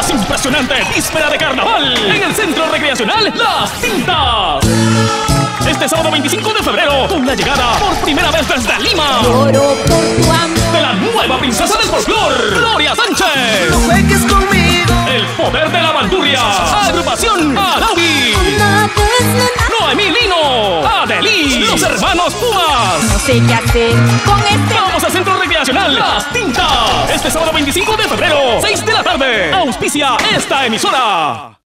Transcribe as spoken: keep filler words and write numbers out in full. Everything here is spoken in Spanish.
más impresionante víspera de carnaval en el Centro Recreacional Las Tintas. Este sábado veinticinco de febrero, con la llegada por primera vez desde Lima Lloro por tu amor de la nueva princesa del folclor, Gloria Sánchez. No juegues conmigo. El poder de la bandurria, agrupación Araubi. Noemí Lino, Adelí, los hermanos Pumas. No sé qué hacer con este. Vamos al Centro Recreacional Las Tintas. Este sábado veinticinco de febrero, seis de la tarde. Auspicia esta emisora.